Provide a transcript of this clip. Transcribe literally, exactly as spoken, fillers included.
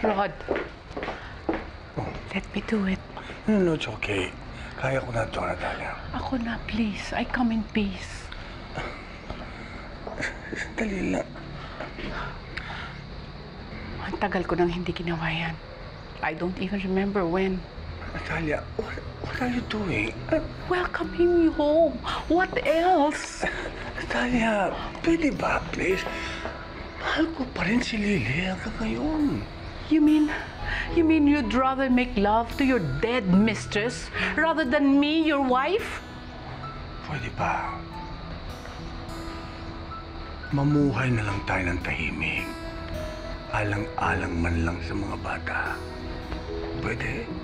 Rod, Oh. let me do it. No, no, it's okay. Kaya ko na ito, Natalia. Ako na, please. I come in peace. Sandali lang. Ang tagal ko nang hindi ginawa yan. I don't even remember when. Natalia, what, what are you doing? Uh, Welcoming you home. What else? Natalia, pwede ba, please? Mahal ko pa rin si Lily hanggang ngayon. You mean, you mean you'd rather make love to your dead mistress rather than me, your wife? Pwede ba? Mamuhay na lang tayo ng tahimik. Alang-alang man lang sa mga bata. Pwede?